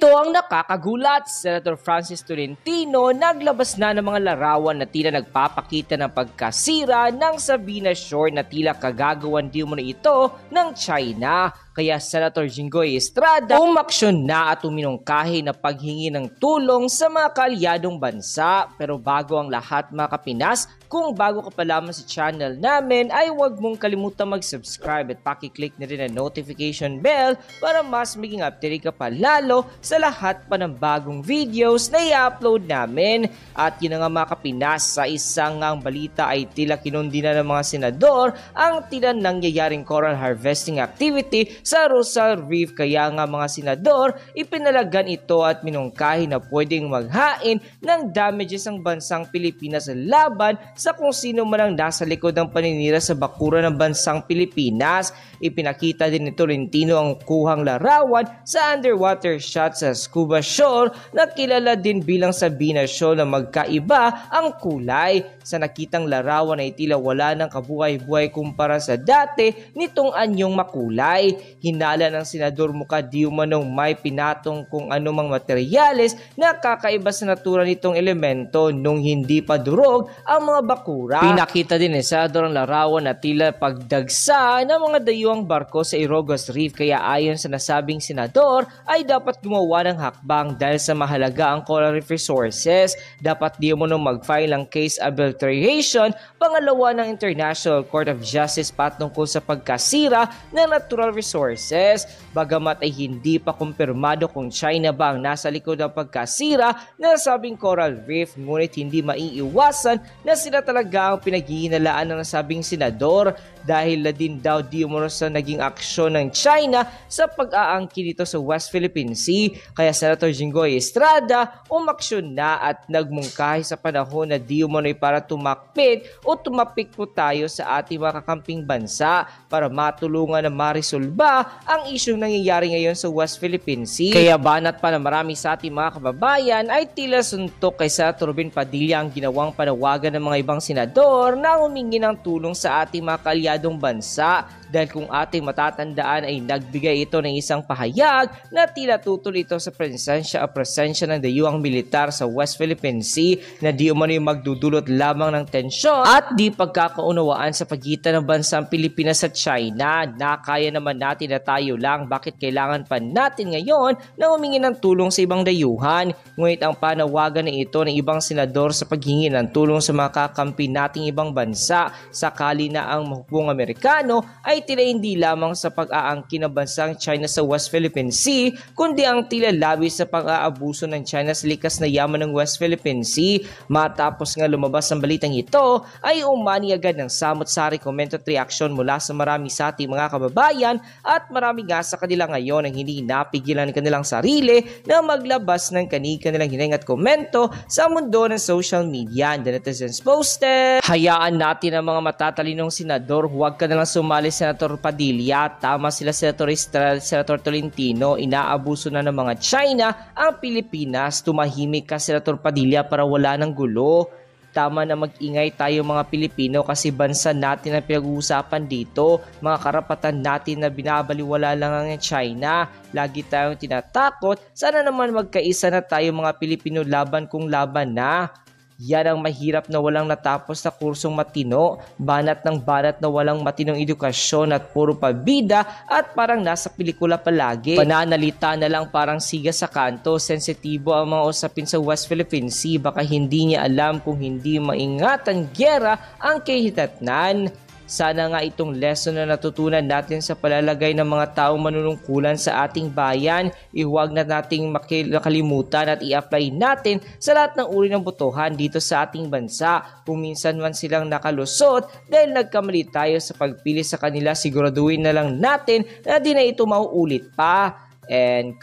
Ito ang nakakagulat. Senator Francis Tolentino naglabas na ng mga larawan na tila nagpapakita ng pagkasira ng Sabina Shore na tila kagagawan di mo na ito ng China. Kaya Senator Jinggoy Estrada umaksyon na at uminungkahi na paghingi ng tulong sa mga kaalyadong bansa. Pero bago ang lahat mga kapinas, kung bago ka pa lamang sa channel namin ay huwag mong kalimutan mag-subscribe at pakiclick na rin ang notification bell para mas maging updated ka pa lalo sa lahat pa ng bagong videos na i-upload namin. At yun nga mga kapinas, sa isang ngang balita ay tila kinundi na ng mga senador ang tila nangyayaring coral harvesting activity sa Rosal Reef. Kaya nga mga senador, ipinalagan ito at minungkahi na pwedeng maghain ng damages ang bansang Pilipinas laban sa kung sino man ang nasa likod ng paninira sa bakura ng bansang Pilipinas. Ipinakita din ni Tolentino ang kuhang larawan sa underwater shot sa Scuba Shoal na kilala din bilang Sabina Shoal na magkaiba ang kulay. Sa nakitang larawan ay tila wala ng kabuhay-buhay kumpara sa dati nitong anyong makulay. Hinala ng senador mukha di umanong may pinatong kung anumang materyales na kakaiba sa natura nitong elemento nung hindi pa durog ang mga bakura. Pinakita din ni senador ang larawan na tila pagdagsa ng mga dayuang barko sa Irogos Reef. Kaya ayon sa nasabing senador ay dapat gumawa ng hakbang dahil sa mahalaga ang coral reef resources. Dapat di umanong mag-file ang case arbitration pangalawa ng International Court of Justice patungkol sa pagkasira ng natural resources. Bagamat ay hindi pa kumpirmado kung China ba ang nasa likod ng pagkasira ng nasabing coral reef, ngunit hindi maiiwasan na sila talaga ang pinaghihinalaan ng nasabing senador dahil na din daw di umano sa naging aksyon ng China sa pag-aangkin dito sa West Philippine Sea. Kaya Senator Jinggoy Estrada umaksyon na at nagmungkahi sa panahon na di umano para tumakpit o tumapik po tayo sa ating mga kakamping bansa para matulungan na marisolba ang isyong nangyayari ngayon sa West Philippine Sea. Kaya banat pa na marami sa ating mga kababayan ay tila suntok kay Senator Robin Padilla ang ginawang panawagan ng mga ibang senador na humingi ng tulong sa ating mga kaalyadong bansa. Dahil kung ating matatandaan ay nagbigay ito ng isang pahayag na tila tutol ito sa presensya ng dayuhang militar sa West Philippine Sea na di umano'y magdudulot lamang ng tensyon at di pagkakaunawaan sa pagitan ng bansang Pilipinas at China. Na kaya naman natin na tayo lang, bakit kailangan pa natin ngayon na humingi ng tulong sa ibang dayuhan? Ngunit ang panawagan na ito ng ibang senador sa paghingi ng tulong sa mga kakampi nating ibang bansa sakali na ang mahukbong Amerikano ay tila hindi lamang sa pag-aangkin ng bansang China sa West Philippine Sea, kundi ang tila labis sa pang-aabuso ng China sa likas na yaman ng West Philippine Sea. Matapos nga lumabas ang balitang ito, ay umani agad ng samot-sari comment at reaction mula sa marami sa ating mga kababayan at marami nga sa kanila ngayon ang hindi napigilan ng kanilang sarili na maglabas ng kanilang hiling at komento sa mundo ng social media. And the netizens posted, hayaan natin ang mga matatalinong senador, huwag ka nalang sumali sa Senator Padilla. Tama sila Senator Estrada, Senator Tolentino, inaabuso na ng mga China ang Pilipinas. Tumahimik ka Senator Padilla para wala ng gulo. Tama na mag-ingay tayo mga Pilipino kasi bansa natin ang pinag-uusapan dito. Mga karapatan natin na binabaliwala lang ang China. Lagi tayong tinatakot. Sana naman magkaisa na tayo mga Pilipino laban kung laban na. Yan ang mahirap na walang natapos na kursong matino, banat na walang matinong edukasyon at puro pabida at parang nasa pelikula palagi. Pananalita na lang parang siga sa kanto, sensitibo ang mga usapin sa West Philippine Sea, baka hindi niya alam kung hindi maingatan gyera ang kahitatnan. Sana nga itong lesson na natutunan natin sa palalagay ng mga taong manunungkulan sa ating bayan, ihuwag na nating makalimutan at i-apply natin sa lahat ng uri ng botohan dito sa ating bansa. Kung minsan man silang nakalusot dahil nagkamali tayo sa pagpili sa kanila, siguraduhin na lang natin na di na ito mauulit pa. End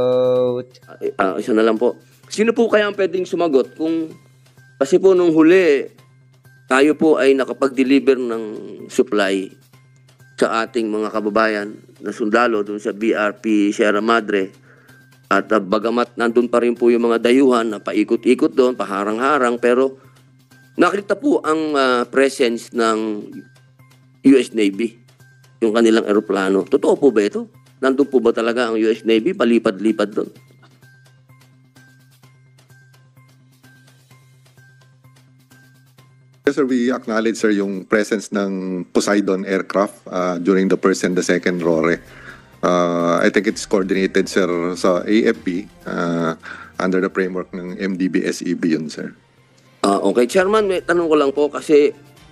quote. Isa na lang po. Sino po kaya ang pwedeng sumagot kung kasi po nung huli tayo po ay nakapag-deliver ng supply sa ating mga kababayan na sundalo doon sa BRP Sierra Madre. At bagamat nandun pa rin po yung mga dayuhan na paikot-ikot doon, paharang-harang, pero nakita po ang presence ng US Navy, yung kanilang eroplano. Totoo po ba ito? Nandun po ba talaga ang US Navy, palipad-lipad doon? sir, we acknowledge, sir, yung presence ng Poseidon aircraft during the first and the second RORE. I think it's coordinated, sir, sa AFP under the framework ng MDB-SEB yun, sir. Okay, Chairman, may tanong ko lang po kasi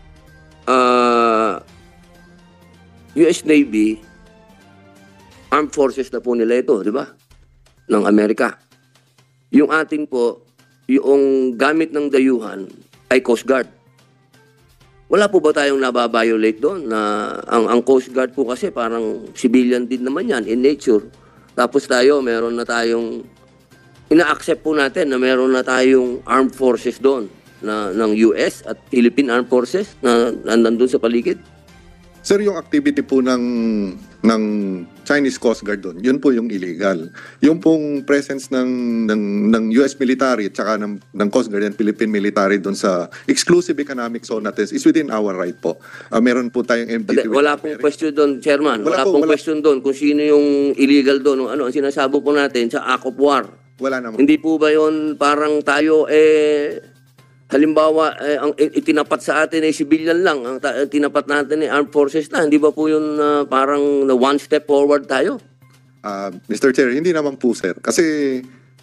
US Navy, armed forces na po nila ito, di ba? Ng Amerika. Yung atin po, yung gamit ng dayuhan ay Coast Guard. Wala po ba tayong nababiolate doon? Na ang Coast Guard po kasi parang civilian din naman yan in nature. Tapos tayo, meron na tayong, ina-accept po natin na meron na tayong armed forces doon ng US at Philippine Armed Forces na nandun sa paligid. Sir, yung activity po ng Chinese Coast Guard doon, yun po yung illegal. Yung pong presence ng US military at saka ng Coast Guard and Philippine military doon sa exclusive economic zone natin is within our right po. Meron po tayong MDT. Wala pong question doon, Chairman. Wala pong question doon kung sino yung illegal doon. Ano ang sinasabo po natin sa Act of War. Wala naman. Hindi po ba yun parang tayo halimbawa, ang itinapat sa atin ay civilian lang. Ang tinapat natin ay armed forces na. Hindi ba po yun parang na one step forward tayo? Mr. Chair, hindi naman po, sir. Kasi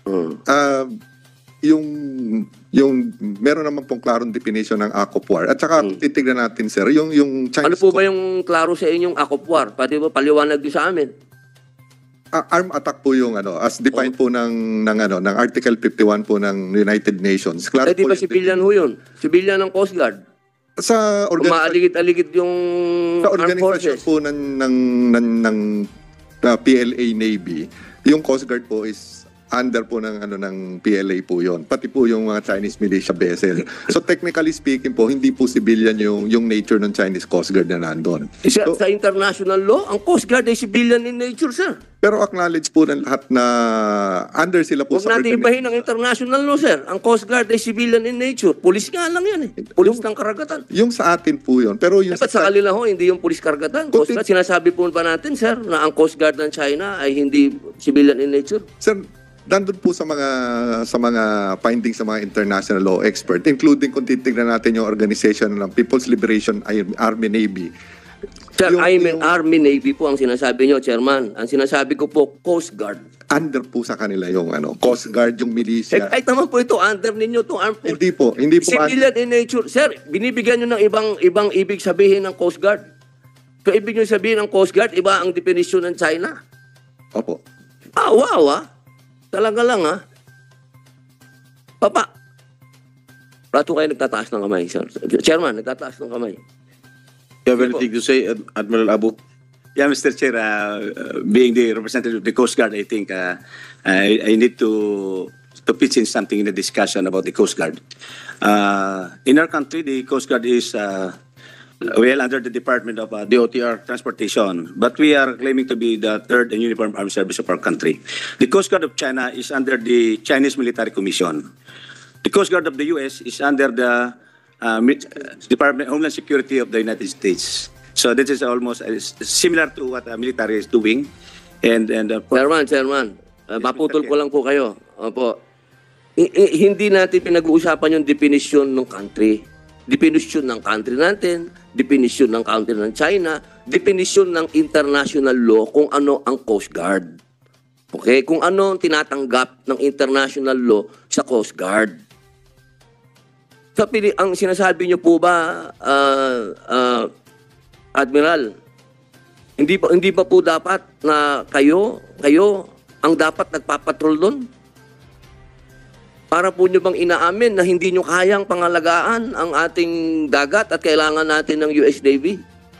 yung meron naman pong klarong definition ng Act of War. At saka titignan natin, sir, yung Chinese... Ano po ba yung klaro sa inyong Act of War? Pati ba paliwanag din sa amin? Armed attack po yung as defined po ng Article 51 po ng United Nations. Klaro di ba civilian ho yun? Civilian ng Coast Guard? Sa umaaligid-aligid yung sa armed organisasyon forces po ng PLA Navy, yung Coast Guard po is under po ng PLA po yon, pati po yung mga Chinese militia vessel. So technically speaking po, hindi po civilian yung nature ng Chinese Coast Guard na nandun. Sa international law, ang Coast Guard ay civilian in nature, sir. Pero acknowledge po ng lahat na under sila po sa... Huwag natin ibahin ang international law, sir. Ang Coast Guard ay civilian in nature. Pulis nga lang yan eh. Pulis ng karagatan. Yung sa atin po yun. Pero yung sa kanila ho, hindi yung pulis karagatan. Coast Guard, sinasabi po ba natin, sir, na ang Coast Guard ng China ay hindi civilian in nature? Sir, nandun po sa mga findings sa mga international law expert, including kung titignan natin yung organization ng People's Liberation Army Navy. Sir, Army Navy po ang sinasabi nyo, Chairman. Ang sinasabi ko po, Coast Guard. Under po sa kanila yung Coast Guard, yung militia. Kahit naman po ito, under ninyo itong armed force. Hindi po. Civilian in nature. Sir, binibigyan nyo ng ibang ibig sabihin ng Coast Guard. So, ibig nyo sabihin ng Coast Guard, iba ang definition ng China? Opo. Wow. Talaga lang, Papa, pato kayo nagtataas ng kamay, sir. Chairman, nagtataas ng kamay. You have anything to say, Admiral Abu? Yeah, Mr. Chair, being the representative of the Coast Guard, I think I need to pitch in something in the discussion about the Coast Guard. In our country, the Coast Guard is well under the Department of DOTR Transportation, but we are claiming to be the third and uniform armed service of our country. The Coast Guard of China is under the Chinese Military Commission. The Coast Guard of the U.S. is under the Department of Homeland Security of the United States. So this is almost similar to what the military is doing. Chairman, maputol ko lang po kayo. Opo. Hindi natin pinag-uusapan yung definition ng country. Definition ng country natin, definition ng country ng China, definition ng international law kung ano ang Coast Guard. Okay? Kung ano ang tinatanggap ng international law sa Coast Guard. So, ang sinasabi niyo po ba, Admiral, hindi ba po dapat na kayo ang dapat nagpapatrol doon? Para po nyo bang inaamin na hindi nyo kayang pangalagaan ang ating dagat at kailangan natin ng US Navy?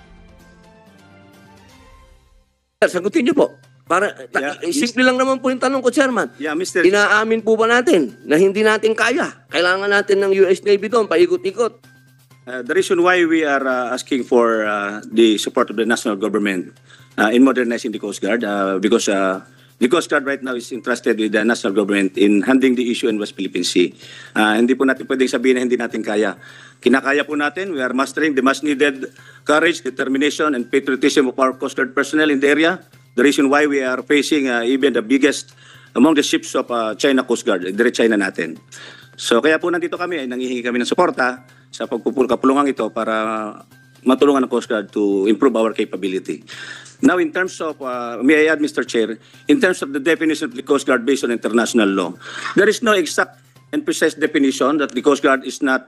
Sagutin nyo po. Simple lang naman po yung tanong ko, Chairman. Yeah, Mr. Inaamin po ba natin na hindi natin kaya? Kailangan natin ng US Navy doon, paikot-ikot. The reason why we are asking for the support of the national government in modernizing the Coast Guard, because the Coast Guard right now is entrusted with the national government in handling the issue in West Philippine Sea. Hindi po natin pwedeng sabihin na hindi natin kaya. Kinakaya po natin. We are mastering the much needed courage, determination, and patriotism of our Coast Guard personnel in the area. The reason why we are facing even the biggest among the ships of China Coast Guard, direct China natin. So kaya po nandito kami, nangihingi kami ng suporta sa kapulungan ito para matulungan ng Coast Guard to improve our capability. Now, in terms of, may I add, Mr. Chair, in terms of the definition of the Coast Guard based on international law, there is no exact and precise definition that the Coast Guard is not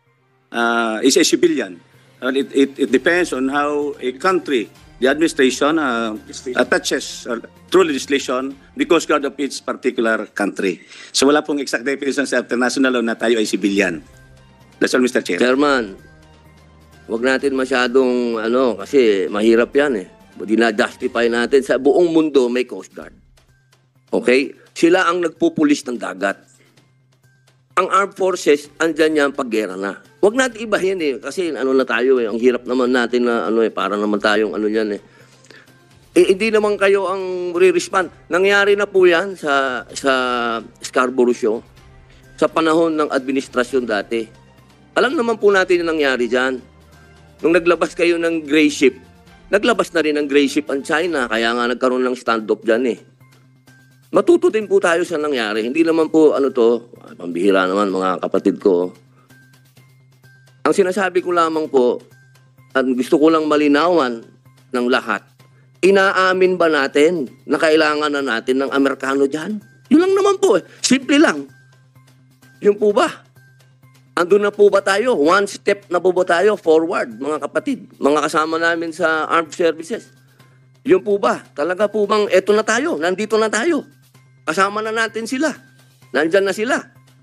is a civilian. It depends on how a country, the administration, attaches through legislation the Coast Guard of its particular country. So wala pong exact definition sa international law na tayo ay civilian. That's all, Mr. Chair. Chairman, wag natin masyadong kasi mahirap yan eh. Dina-justify natin sa buong mundo may Coast Guard. Okay? Sila ang nagpupulis ng dagat. Ang armed forces, andyan yan paggera na. Huwag natin ibahin eh, kasi na tayo eh, ang hirap naman natin na para naman tayong yan eh. Hindi naman kayo ang re-respond. Nangyari na po yan sa Scarborough Show, sa panahon ng administrasyon dati. Alam naman po natin yung nangyari dyan. Nung naglabas kayo ng gray ship, naglabas na rin ng gray ship ang China, kaya nga nagkaroon ng standoff dyan eh. Matuto din po tayo sa nangyari. Hindi naman po pambihira naman mga kapatid ko. Ang sinasabi ko lamang po, at gusto ko lang malinawan ng lahat, inaamin ba natin na kailangan na natin ng Amerikano dyan? Yun lang naman po eh. Simple lang. Yun po ba? Andun na po ba tayo? One step na po ba tayo forward, mga kapatid? Mga kasama namin sa armed services. Yun po ba? Talaga po bang eto na tayo? Nandito na tayo? Kasama na natin sila. Nandyan na sila.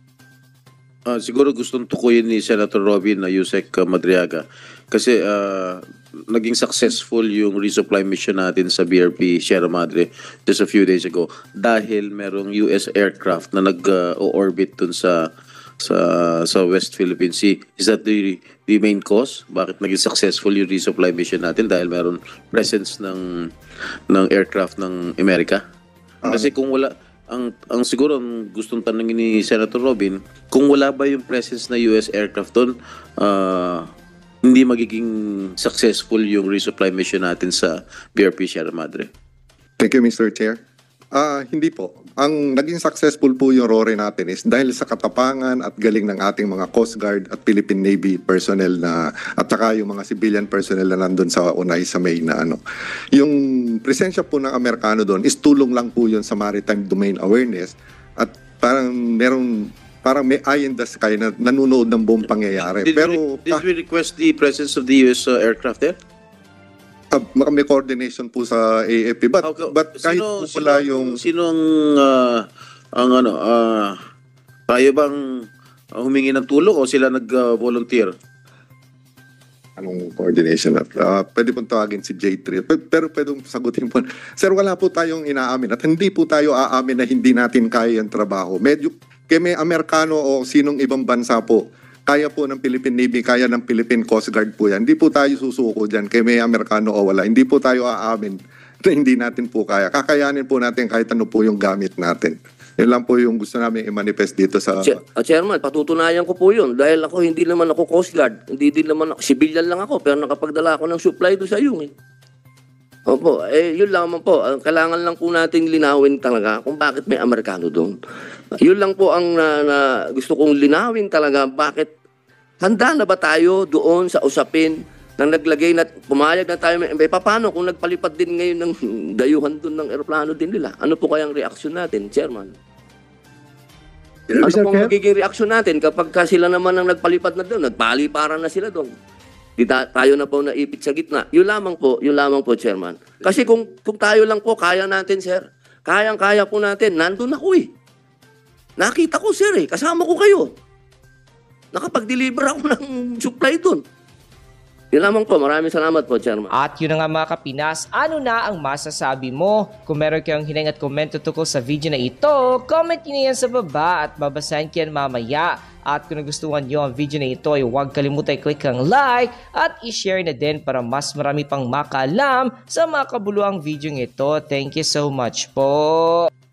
Siguro gustong tukuyin ni Senator Robin na Yusek Madriaga. Kasi naging successful yung resupply mission natin sa BRP Sierra Madre just a few days ago dahil merong US aircraft na nag-orbit dun sa West Philippine Sea. Is that the main cause? Bakit naging successful yung resupply mission natin? Dahil meron presence ng aircraft ng Amerika? Kasi kung wala, ang siguro ang gustong tanongin ni Senator Robin, kung wala ba yung presence na US aircraft doon, hindi magiging successful yung resupply mission natin sa BRP Sierra Madre. Thank you, Mr. Chair. Hindi po. Ang naging successful po yung RORE natin is dahil sa katapangan at galing ng ating mga Coast Guard at Philippine Navy personnel at saka yung mga civilian personnel na nandun sa UNAI sa May na Yung presensya po ng Amerikano doon is tulong lang po yun sa maritime domain awareness at parang may eye in the sky na nanonood ng buong pangyayari. Did we request the presence of the US aircraft there? May coordination po sa AFP but kahit po pala yung tayo bang humingi ng tulong o sila nag-volunteer? Anong coordination? Pwede pong tawagin si J3 pero pwedeng sagutin po. Sir, wala po tayong inaamin at hindi po tayo aamin na hindi natin kaya yung trabaho. Medyo kaya may Amerikano o sinong ibang bansa po kaya po ng Philippine Navy, kaya ng Philippine Coast Guard po yan. Hindi po tayo susuko dyan kay may Amerikano o wala. Hindi po tayo aamin na hindi natin po kaya. Kakayanin po natin kahit ano po yung gamit natin. Yan lang po yung gusto namin i-manifest dito sa... Chairman, patutunayan ko po yun. Dahil hindi naman ako Coast Guard. Hindi din naman ako. Civilian lang ako. Pero nakapagdala ako ng supply doon sa yung. Opo, yun lamang po. Kailangan lang po natin linawin talaga kung bakit may Amerikano doon. Yun lang po ang gusto kong linawin talaga. Bakit handa na ba tayo doon sa usapin nang naglagay na pumayag na tayo? Paano kung nagpalipad din ngayon ng dayuhan doon ng eroplano din nila? Ano po kayang reaksyon natin, Chairman? Ano pong magiging reaksyon natin kapag sila naman ang nagpalipad na doon? Nagpaliparan na sila doon. Tayo na po naipit sa gitna. Yun lamang po, Chairman. Kasi kung tayo lang po, kaya natin, sir. Kayang-kaya po natin. Nandun ako eh. Nakita ko, sir eh. Kasama ko kayo. Nakapag-deliver ako ng supply doon. Yun lamang po. Maraming salamat po, Chairman. At yun na nga mga kapinas, ano na ang masasabi mo? Kung meron kayong hinang at komento tungkol sa video na ito, comment nyo na yan sa baba at babasahin ko yan mamaya. At kung nagustuhan nyo ang video na ito, ay huwag kalimutan i-click ang like at i-share na din para mas marami pang makaalam sa mga kabuluhang video ito. Thank you so much po!